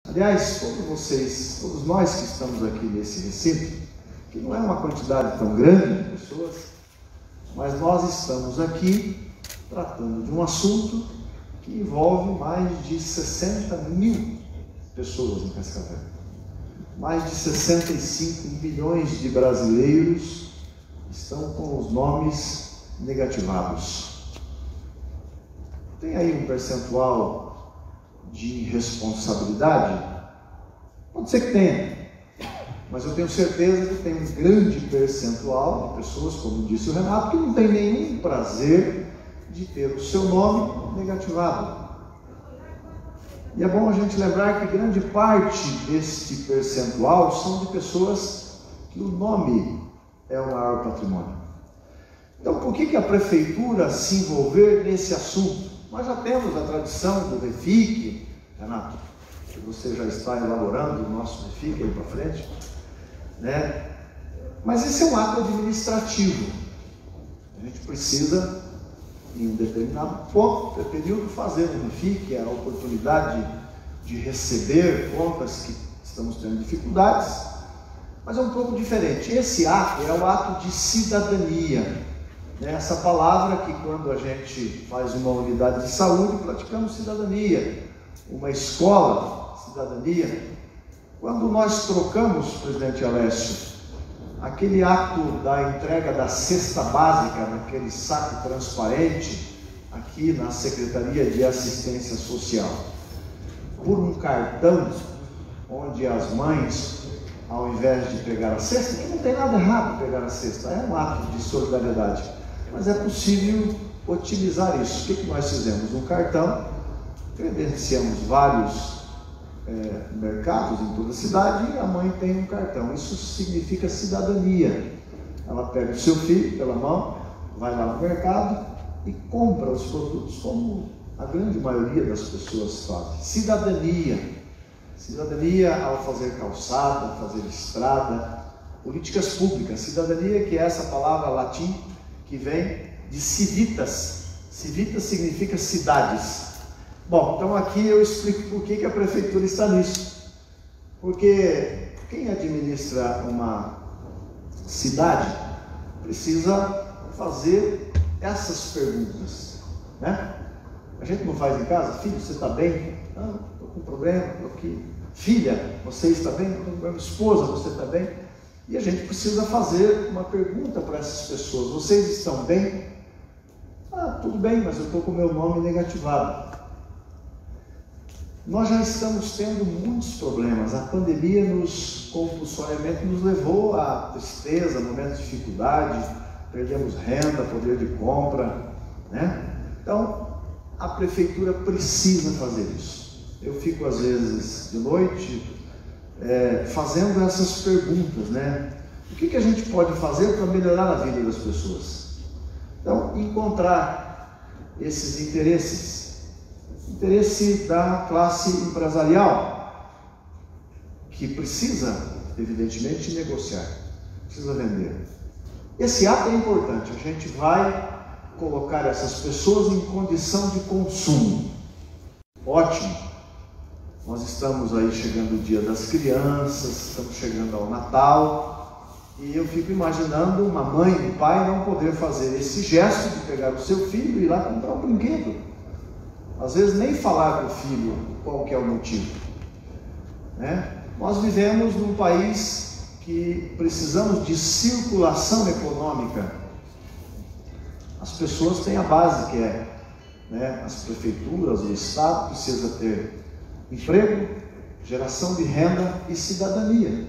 Aliás, todos nós que estamos aqui nesse recinto, que não é uma quantidade tão grande de pessoas, mas nós estamos aqui tratando de um assunto que envolve mais de 60 mil pessoas em Cascavel. Mais de 65 milhões de brasileiros estão com os nomes negativados. Tem aí um percentual de irresponsabilidade? Pode ser que tenha, mas eu tenho certeza que tem um grande percentual de pessoas, como disse o Renato, que não tem nenhum prazer de ter o seu nome negativado. E é bom a gente lembrar que grande parte deste percentual são de pessoas que o nome é o maior patrimônio. Então, por que a prefeitura se envolver nesse assunto? Nós já temos a tradição do REFIC, Renato, que você já está elaborando o nosso REFIC aí para frente, né? Mas esse é um ato administrativo. A gente precisa, em um determinado período, fazer um REFIC, que é a oportunidade de receber contas que estamos tendo dificuldades, mas é um pouco diferente. Esse ato é o ato de cidadania. Essa palavra que, quando a gente faz uma unidade de saúde, praticamos cidadania, uma escola, cidadania. Quando nós trocamos, presidente Alessio, aquele ato da entrega da cesta básica, naquele saco transparente, aqui na Secretaria de Assistência Social, por um cartão, onde as mães, ao invés de pegar a cesta, que não tem nada errado pegar a cesta, é um ato de solidariedade, mas é possível otimizar isso. O que nós fizemos? Um cartão, credenciamos vários mercados em toda a cidade e a mãe tem um cartão. Isso significa cidadania. Ela pega o seu filho pela mão, vai lá no mercado e compra os produtos, como a grande maioria das pessoas fazem. Cidadania. Cidadania ao fazer calçada, fazer estrada, políticas públicas. Cidadania, que é essa palavra latim que vem de civitas. Civitas significa cidades. Bom, então aqui eu explico por que a prefeitura está nisso. Porque quem administra uma cidade precisa fazer essas perguntas, né? A gente não faz em casa: filho, você está bem? Não, estou com problema, estou aqui. Filha, você está bem? Estou com problema. Esposa, você está bem? E a gente precisa fazer uma pergunta para essas pessoas: vocês estão bem? Ah, tudo bem, mas eu estou com o meu nome negativado. Nós já estamos tendo muitos problemas. A pandemia compulsoriamente nos levou à tristeza, momentos de dificuldade, perdemos renda, poder de compra, né? Então, a prefeitura precisa fazer isso. Eu fico às vezes de noite fazendo essas perguntas, né? O que a gente pode fazer para melhorar a vida das pessoas? Então, encontrar esses interesses. Interesse da classe empresarial, que precisa, evidentemente, negociar, precisa vender. Esse ato é importante. A gente vai colocar essas pessoas em condição de consumo. Ótimo. Nós estamos aí chegando o dia das crianças, estamos chegando ao Natal, e eu fico imaginando uma mãe e um pai não poder fazer esse gesto de pegar o seu filho e ir lá comprar um brinquedo. Às vezes nem falar com o filho qual que é o motivo, né? Nós vivemos num país que precisamos de circulação econômica. As pessoas têm a base, que é, né, as prefeituras, o Estado precisa ter emprego, geração de renda e cidadania,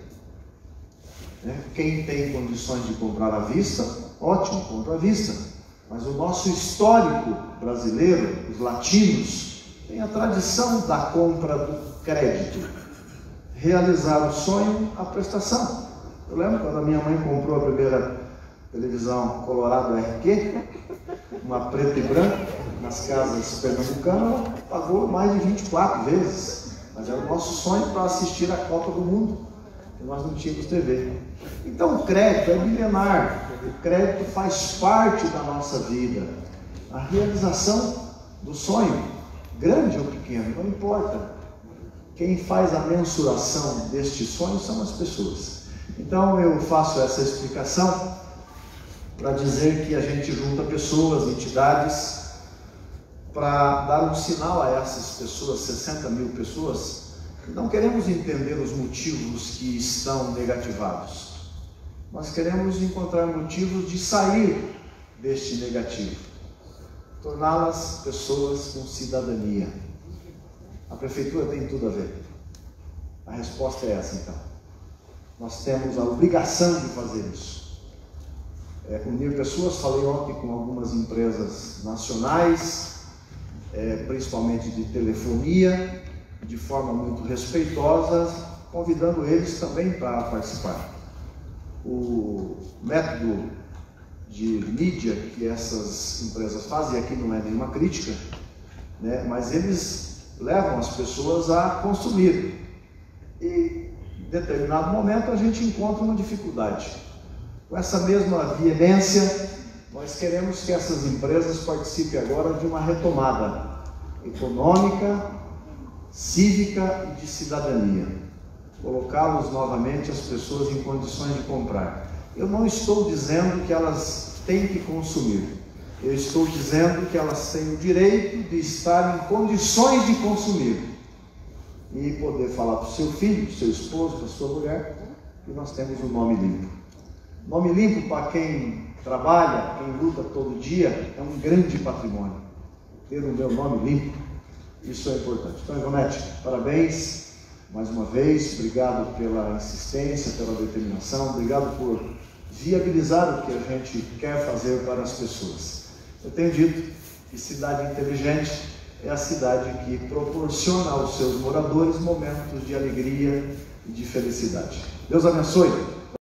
né? Quem tem condições de comprar à vista, ótimo, compra à vista. Mas o nosso histórico brasileiro, os latinos, tem a tradição da compra do crédito. Realizar o sonho, a prestação. Eu lembro quando a minha mãe comprou a primeira televisão Colorado RQ, uma preta e branca, nas casas pernambucanas, ela pagou mais de 24 vezes. Mas era o nosso sonho para assistir a Copa do Mundo, que nós não tínhamos TV. Então o crédito é milenar. O crédito faz parte da nossa vida. A realização do sonho, grande ou pequeno, não importa. quem faz a mensuração deste sonho são as pessoas. Então eu faço essa explicação para dizer que a gente junta pessoas, entidades, para dar um sinal a essas pessoas, 60 mil pessoas. Não queremos entender os motivos que estão negativados. Nós queremos encontrar motivos de sair deste negativo, torná-las pessoas com cidadania. A prefeitura tem tudo a ver. A resposta é essa, então. Nós temos a obrigação de fazer isso. Unir pessoas, falei ontem com algumas empresas nacionais, principalmente de telefonia, de forma muito respeitosa, convidando eles também para participar. O método de mídia que essas empresas fazem, aqui não é nenhuma crítica, né, mas eles levam as pessoas a consumir. E em determinado momento a gente encontra uma dificuldade. Com essa mesma veemência, nós queremos que essas empresas participem agora de uma retomada econômica, cívica e de cidadania. Colocá-los novamente, as pessoas em condições de comprar. Eu não estou dizendo que elas têm que consumir. Eu estou dizendo que elas têm o direito de estar em condições de consumir. E poder falar para o seu filho, para o seu esposo, para a sua mulher, que nós temos um nome limpo. Nome limpo para quem trabalha, quem luta todo dia, é um grande patrimônio. Ter o meu nome limpo, isso é importante. Então, Ivonete, parabéns mais uma vez, obrigado pela insistência, pela determinação, obrigado por viabilizar o que a gente quer fazer para as pessoas. Eu tenho dito que cidade inteligente é a cidade que proporciona aos seus moradores momentos de alegria e de felicidade. Deus abençoe.